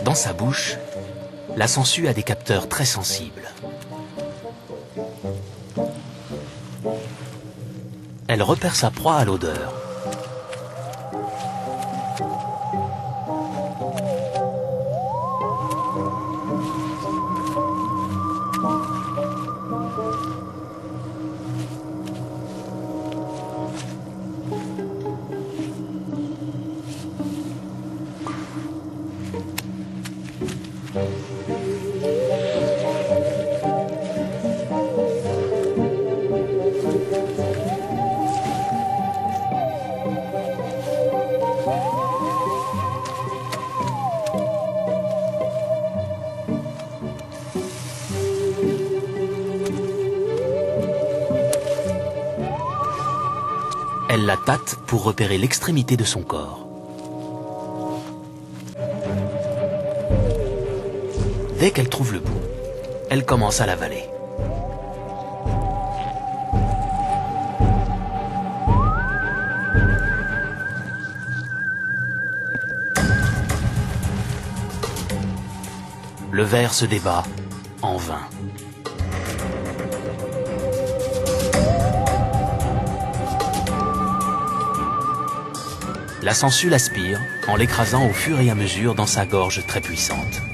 Dans sa bouche, la sangsue a des capteurs très sensibles. Elle repère sa proie à l'odeur. Elle la tâte pour repérer l'extrémité de son corps. Dès qu'elle trouve le bout, elle commence à l'avaler. Le verre se débat en vain. La sangsue l'aspire en l'écrasant au fur et à mesure dans sa gorge très puissante.